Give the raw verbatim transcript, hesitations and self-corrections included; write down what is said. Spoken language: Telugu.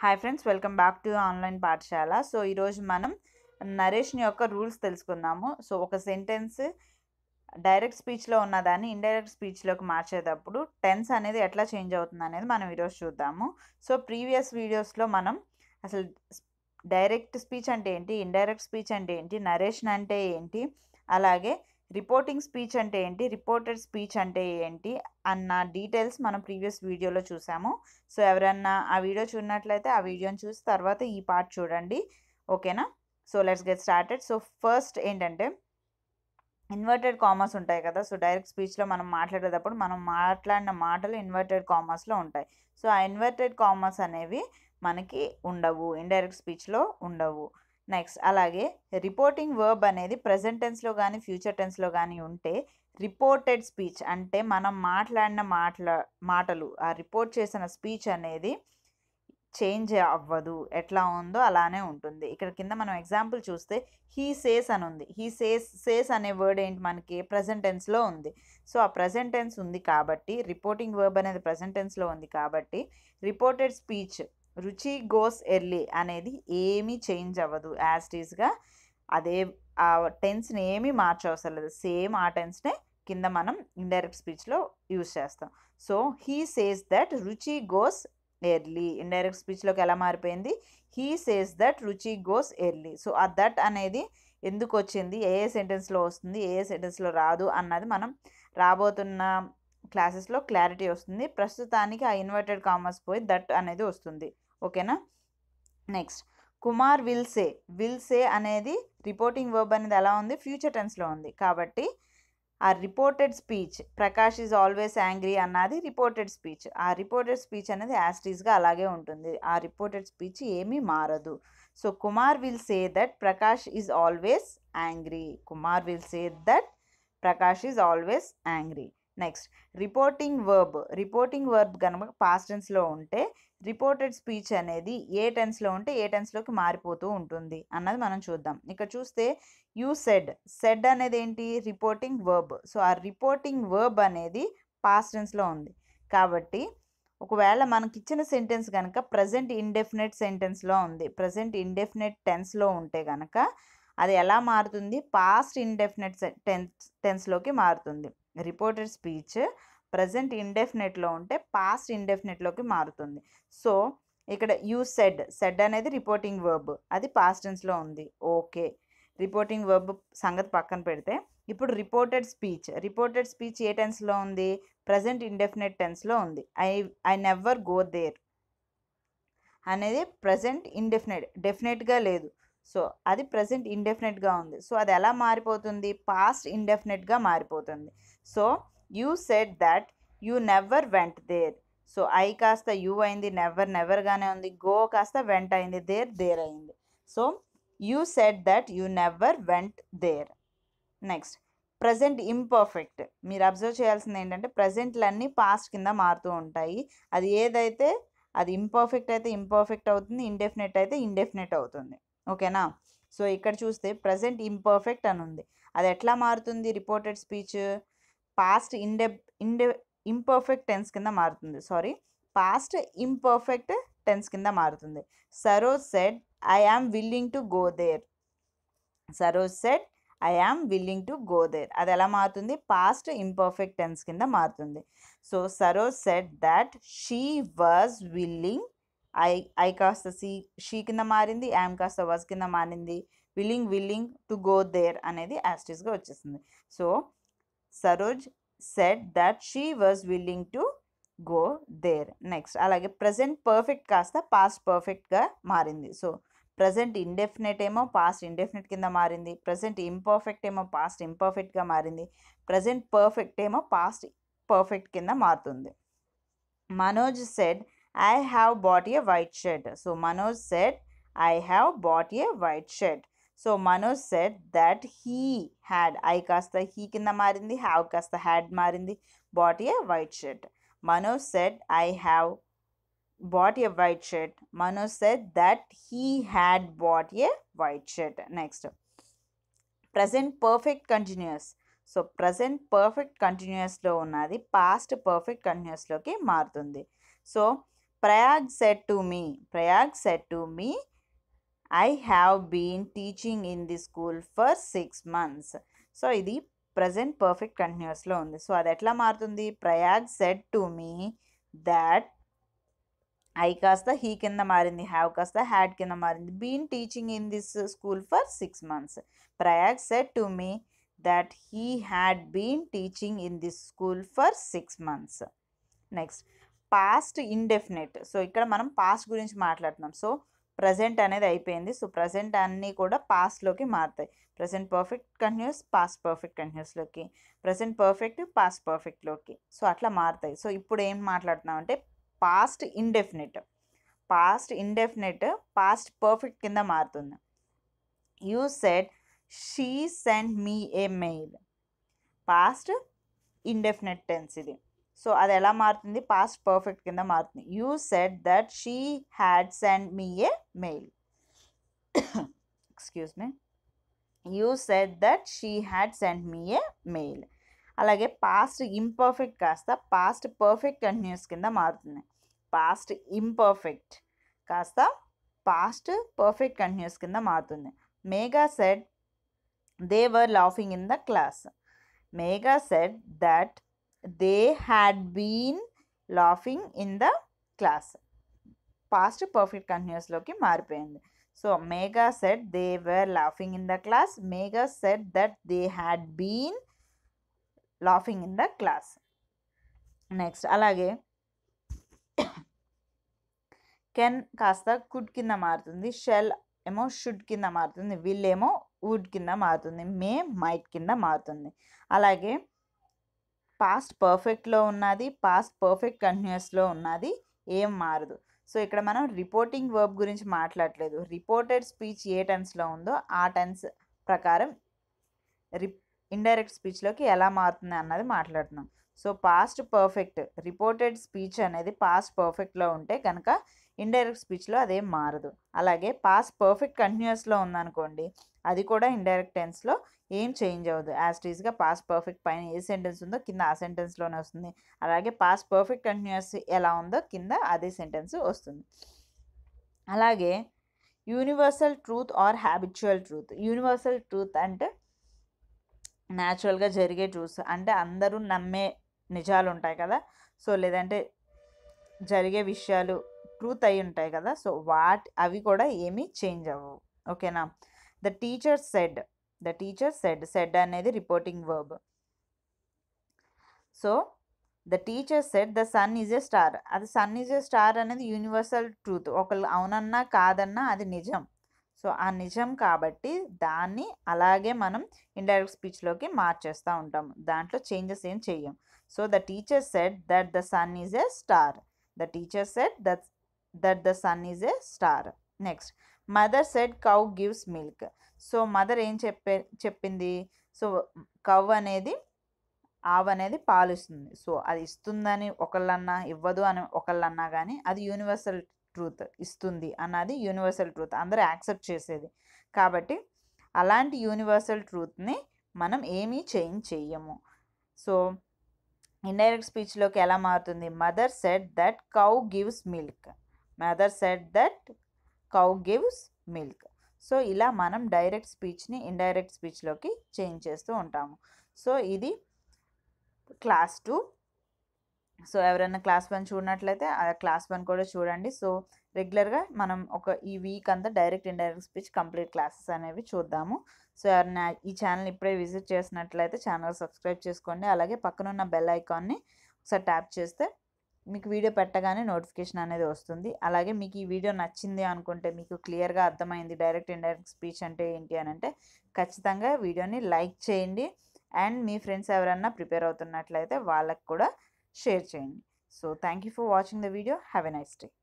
Hi friends, welcome back to online పాఠశాల. సో ఈరోజు మనం నరేషన్ యొక్క రూల్స్ తెలుసుకుందాము. సో ఒక సెంటెన్స్ డైరెక్ట్ స్పీచ్లో ఉన్నదాన్ని ఇండైరెక్ట్ స్పీచ్లోకి మార్చేటప్పుడు టెన్స్ అనేది ఎట్లా చేంజ్ అవుతుంది అనేది మనం ఈరోజు చూద్దాము. సో ప్రీవియస్ వీడియోస్లో మనం అసలు డైరెక్ట్ స్పీచ్ అంటే ఏంటి, ఇండైరెక్ట్ స్పీచ్ అంటే ఏంటి, నరేషన్ అంటే ఏంటి, అలాగే రిపోర్టింగ్ స్పీచ్ అంటే ఏంటి, రిపోర్టెడ్ స్పీచ్ అంటే ఏంటి అన్న డీటెయిల్స్ మనం ప్రీవియస్ వీడియోలో చూసాము. సో ఎవరన్నా ఆ వీడియో చూడనట్లయితే ఆ వీడియోని చూసి తర్వాత ఈ పార్ట్ చూడండి, ఓకేనా. So let's get started. So first ఏంటంటే ఇన్వర్టెడ్ కామర్స్ ఉంటాయి కదా. సో డైరెక్ట్ స్పీచ్లో మనం మాట్లాడేటప్పుడు మనం మాట్లాడిన మాటలు ఇన్వర్టెడ్ కామర్స్లో ఉంటాయి. సో ఆ ఇన్వర్టెడ్ కామర్స్ అనేవి మనకి ఉండవు, ఇండైరెక్ట్ స్పీచ్లో ఉండవు. నెక్స్ట్ అలాగే రిపోర్టింగ్ వర్బ్ అనేది ప్రెజెంట్ టెన్స్లో కానీ ఫ్యూచర్ టెన్స్లో కానీ ఉంటే రిపోర్టెడ్ స్పీచ్ అంటే మనం మాట్లాడిన మాటల మాటలు ఆ రిపోర్ట్ చేసిన స్పీచ్ అనేది చేంజ్ అవ్వదు, ఎట్లా ఉందో అలానే ఉంటుంది. ఇక్కడ కింద మనం ఎగ్జాంపుల్ చూస్తే హీ సేస్ అని ఉంది. హీ సేస్ సేస్ అనే వర్డ్ ఏంటి మనకి ప్రజెంట్ టెన్స్లో ఉంది. సో ఆ ప్రజెంట్ టెన్స్ ఉంది కాబట్టి రిపోర్టింగ్ వర్బ్ అనేది ప్రజెంట్ టెన్స్లో ఉంది కాబట్టి reported speech Ruchi goes early అనేది ఏమీ చేంజ్ అవ్వదు, యాజ్ ఇట్ ఈస్గా అదే ఆ టెన్స్ని ఏమీ మార్చవసరం లేదు, సేమ్ ఆ టెన్స్నే కింద మనం ఇండైరెక్ట్ స్పీచ్లో యూజ్ చేస్తాం. So he says that Ruchi goes early indirect స్పీచ్లోకి ఎలా మారిపోయింది, he says that Ruchi goes early. So ఆ దట్ అనేది ఎందుకు వచ్చింది, ఏ ఏ సెంటెన్స్లో వస్తుంది, ఏ ఏ సెంటెన్స్లో రాదు అన్నది మనం రాబోతున్న క్లాసెస్లో క్లారిటీ వస్తుంది. ప్రస్తుతానికి ఆ ఇన్వర్టెడ్ కామర్స్ పోయి దట్ అనేది వస్తుంది, ఓకేనా. Next Kumar will say. Will say అనేది రిపోర్టింగ్ వర్బ్ అనేది ఎలా ఉంది, ఫ్యూచర్ టెన్స్లో ఉంది కాబట్టి ఆ reported speech Prakash is always angry అన్నది రిపోర్టెడ్ స్పీచ్. ఆ రిపోర్టెడ్ స్పీచ్ అనేది యాస్టీస్గా అలాగే ఉంటుంది, ఆ రిపోర్టెడ్ స్పీచ్ ఏమీ మారదు. So Kumar will say that Prakash is always angry. Kumar will say that Prakash is always angry. Next reporting verb. Reporting verb కనుక పాస్ట్ టెన్స్లో ఉంటే రిపోర్టెడ్ స్పీచ్ అనేది ఏ టెన్స్లో ఉంటే ఏ టెన్స్లోకి మారిపోతూ ఉంటుంది అన్నది మనం చూద్దాం. ఇక్కడ చూస్తే యూ సెడ్. సెడ్ అనేది ఏంటి, రిపోర్టింగ్ వర్బ్. సో ఆ రిపోర్టింగ్ వర్బ్ అనేది పాస్ట్ టెన్స్లో ఉంది కాబట్టి ఒకవేళ మనకి ఇచ్చిన సెంటెన్స్ కనుక ప్రజెంట్ ఇండెఫినెట్ సెంటెన్స్లో ఉంది, ప్రజెంట్ ఇండెఫినెట్ టెన్స్లో ఉంటే కనుక అది ఎలా మారుతుంది, పాస్ట్ ఇండెఫినెట్ టెన్స్ టెన్స్లోకి మారుతుంది. రిపోర్టెడ్ స్పీచ్ ప్రజెంట్ ఇండెఫినెట్లో ఉంటే పాస్ట్ ఇండెఫినెట్లోకి మారుతుంది. సో ఇక్కడ యూ సెడ్. సెడ్ అనేది రిపోర్టింగ్ వర్బ్, అది పాస్ట్ టెన్స్లో ఉంది, ఓకే. రిపోర్టింగ్ వర్బ్ సంగతి పక్కన పెడితే ఇప్పుడు రిపోర్టెడ్ స్పీచ్. రిపోర్టెడ్ స్పీచ్ ఏ టెన్స్లో ఉంది, ప్రజెంట్ ఇండెఫినెట్ టెన్స్లో ఉంది. I I never go there అనేది ప్రజెంట్ ఇండెఫినెట్, డెఫినెట్గా లేదు. సో అది ప్రజెంట్ ఇండెఫినెట్గా ఉంది. సో అది ఎలా మారిపోతుంది, పాస్ట్ ఇండెఫినెట్గా మారిపోతుంది. So you said that you never went there. So I కాస్త యూ అయింది, నెవర్ నెవర్గానే ఉంది, గో కాస్త వెంట్ అయింది, దేర్ దేర్ అయింది. So you said that you never went there. Next present imperfect. మీరు అబ్జర్వ్ చేయాల్సింది ఏంటంటే ప్రజెంట్లన్నీ పాస్ట్ కింద మారుతూ ఉంటాయి. అది ఏదైతే అది ఇంపర్ఫెక్ట్ అయితే ఇంపర్ఫెక్ట్ అవుతుంది, ఇండెఫినెట్ అయితే ఇండెఫినెట్ అవుతుంది, ఓకేనా. సో ఇక్కడ చూస్తే ప్రజెంట్ ఇంపర్ఫెక్ట్ అని ఉంది, అది ఎట్లా మారుతుంది, రిపోర్టెడ్ స్పీచ్ పాస్ట్ ఇండె ఇండె ఇంపర్ఫెక్ట్ టెన్స్ కింద మారుతుంది, సారీ పాస్ట్ ఇంపర్ఫెక్ట్ టెన్స్ కింద మారుతుంది. Saroj said I am willing to go there. Saroj said I am willing to go there, అది ఎలా మారుతుంది, పాస్ట్ ఇంపర్ఫెక్ట్ టెన్స్ కింద మారుతుంది. So Saroj said that she was willing. I I కాస్త సీ షీ కింద మారింది, యామ్ కాస్త వాజ్ కింద మారింది, willing willing to go there అనేది యాస్టిస్గా వచ్చేసింది. So Saroj said that she was willing to go there. Next అలాగే ప్రజెంట్ పర్ఫెక్ట్ కాస్త పాస్ట్ పర్ఫెక్ట్గా మారింది. సో ప్రజెంట్ ఇండెఫినెట్ ఏమో పాస్ట్ ఇండెఫినెట్ కింద మారింది, ప్రజెంట్ ఇంపర్ఫెక్ట్ ఏమో పాస్ట్ ఇంపర్ఫెక్ట్గా మారింది, ప్రజెంట్ పర్ఫెక్ట్ ఏమో పాస్ట్ పర్ఫెక్ట్ కింద మారుతుంది. Manoj said I have bought a white shirt. So Manoj said I have bought a white shirt. So Manoj said that he had. I కాస్త హీ కింద మారింది, హ్యావ్ కాస్త హ్యాడ్ మారింది, bought a white shirt. Manoj said I have bought a white shirt. Manoj said that he had bought a white shirt. Next present perfect continuous. So present perfect కంటిన్యూస్లో ఉన్నది పాస్ట్ పర్ఫెక్ట్ కంటిన్యూస్లోకి మారుతుంది. So Prayag said to me Prayag said to me I have been teaching in the school for six months. So ఇది ప్రజెంట్ పర్ఫెక్ట్ కంటిన్యూస్లో ఉంది. సో అది ఎట్లా మారుతుంది? Prayag said to me that, I కాస్త హీ కింద మారింది, హ్యావ్ కాస్త హ్యాడ్ కింద మారింది. Been teaching in this school for six months. Prayag said to me that he had been teaching in this school for six months. Next past indefinite. So ఇక్కడ మనం పాస్ట్ గురించి మాట్లాడుతున్నాం. సో ప్రజెంట్ అనేది అయిపోయింది. సో ప్రజెంట్ అన్నీ కూడా పాస్ట్లోకి మారుతాయి. Present perfect continuous past perfect కంటిన్యూస్లోకి, ప్రజెంట్ పర్ఫెక్ట్ పాస్ట్ పర్ఫెక్ట్లోకి, సో అట్లా మారుతాయి. సో ఇప్పుడు ఏం మాట్లాడుతున్నాం అంటే past indefinite. Past indefinite past perfect కింద మారుతుంది. You said she send me a mail. Past indefinite tense ఇది. సో అది ఎలా మారుతుంది? పాస్ట్ పర్ఫెక్ట్ కింద మారుతుంది. You said that she had send me a mail. Excuse me. You said that she had send me a mail. అలాగే పాస్ట్ ఇంపర్ఫెక్ట్ కాస్త పాస్ట్ పర్ఫెక్ట్ కంటిన్యూస్ కింద మారుతుంది. పాస్ట్ ఇంపర్ఫెక్ట్ కాస్త పాస్ట్ పర్ఫెక్ట్ కంటిన్యూస్ కింద మారుతుంది. Megha said they were laughing in the class. Megha said that they had been laughing in the class. Past perfect కంటిన్యూస్లోకి మారిపోయింది. So Megha said they were laughing in the class. Megha said that they had been laughing in the class. Next అలాగే కెన్ కాస్త కుడ్ కింద మారుతుంది. షెల్ ఏమో షుడ్ కింద మారుతుంది. విల్ ఏమో వుడ్ కింద మారుతుంది. మే మైట్ కింద మారుతుంది. అలాగే పాస్ట్ పర్ఫెక్ట్లో ఉన్నది, పాస్ట్ పర్ఫెక్ట్ కంటిన్యూస్లో ఉన్నది ఏం మారదు. సో ఇక్కడ మనం రిపోర్టింగ్ వర్బ్ గురించి మాట్లాడలేదు. రిపోర్టెడ్ స్పీచ్ ఏ టెన్స్లో ఉందో ఆ టెన్స్ ప్రకారం రి ఇండైరెక్ట్ స్పీచ్లోకి ఎలా మారుతుంది అన్నది మాట్లాడుతున్నాం. So past perfect reported speech అనేది పాస్ట్ పర్ఫెక్ట్లో ఉంటే కనుక ఇండైరెక్ట్ స్పీచ్లో అదేం మారదు. అలాగే పాస్ట్ పర్ఫెక్ట్ కంటిన్యూస్లో ఉందనుకోండి, అది కూడా ఇండైరెక్ట్ టెన్స్లో ఏం చేంజ్ అవ్వదు. యాజ్ ఇట్ ఈస్గా పాస్ట్ పర్ఫెక్ట్ పైన ఏ సెంటెన్స్ ఉందో కింద ఆ సెంటెన్స్లోనే వస్తుంది. అలాగే పాస్ట్ పర్ఫెక్ట్ కంటిన్యూస్ ఎలా ఉందో కింద అదే సెంటెన్స్ వస్తుంది. అలాగే universal truth or habitual truth. Universal truth అంటే న్యాచురల్గా జరిగే ట్రూత్స్, అంటే అందరూ నమ్మే నిజాలు ఉంటాయి కదా. సో లేదంటే జరిగే విషయాలు ట్రూత్ అయి ఉంటాయి కదా. సో వాట్ అవి కూడా ఏమీ చేంజ్ అవ్వవు. ఓకేనా. The teacher said. The teacher said. Said అనేది reporting verb. So the teacher said the sun is a star. అది సన్ ఈజ్ ఏ స్టార్ అనేది యూనివర్సల్ ట్రూత్. ఒకళ్ళు అవునన్నా కాదన్నా అది నిజం. సో ఆ నిజం కాబట్టి దాన్ని అలాగే మనం ఇండైరెక్ట్ స్పీచ్లోకి మార్చేస్తూ ఉంటాము. దాంట్లో చేంజెస్ ఏం చెయ్యం. So the teacher said that the sun is a star. The teacher said that that the sun is a star. Next mother said cow gives milk. So mother ఏం చెప్పే చెప్పింది సో కవ్ అనేది ఆవు అనేది పాలు ఇస్తుంది. సో అది ఇస్తుందని ఒకళ్ళన్నా ఇవ్వదు అని ఒకళ్ళన్నా కానీ అది యూనివర్సల్ ట్రూత్. ఇస్తుంది అన్నది యూనివర్సల్ ట్రూత్, అందరూ యాక్సెప్ట్ చేసేది. కాబట్టి అలాంటి యూనివర్సల్ ట్రూత్ని మనం ఏమీ చేంజ్ చెయ్యము. సో ఇండైరెక్ట్ స్పీచ్లోకి ఎలా మారుతుంది? Mother said that cow gives milk. Mother said that cow gives milk. So ఇలా మనం డైరెక్ట్ స్పీచ్ని ఇండైరెక్ట్ స్పీచ్లోకి చేంజ్ చేస్తూ ఉంటాము. సో ఇది క్లాస్ టూ. సో ఎవరైనా క్లాస్ వన్ చూడనట్లయితే ఆ క్లాస్ వన్ కూడా చూడండి. సో రెగ్యులర్గా మనం ఒక ఈ వీక్ అంతా direct indirect speech complete classes అనేవి చూద్దాము. సో ఎవరైనా ఈ ఛానల్ ఇప్పుడే విజిట్ చేసినట్లయితే ఛానల్ సబ్స్క్రైబ్ చేసుకోండి. అలాగే పక్కనున్న బెల్ ఐకాన్ని ఒకసారి ట్యాప్ చేస్తే మీకు వీడియో పెట్టగానే నోటిఫికేషన్ అనేది వస్తుంది. అలాగే మీకు ఈ వీడియో నచ్చింది అనుకుంటే, మీకు క్లియర్గా అర్థమైంది డైరెక్ట్ ఇండైరెక్ట్ స్పీచ్ అంటే ఏంటి అని అంటే ఖచ్చితంగా వీడియోని లైక్ చేయండి. అండ్ మీ ఫ్రెండ్స్ ఎవరన్నా ప్రిపేర్ అవుతున్నట్లయితే వాళ్ళకి కూడా షేర్ చేయండి. So thank you for watching the video. Have a nice day.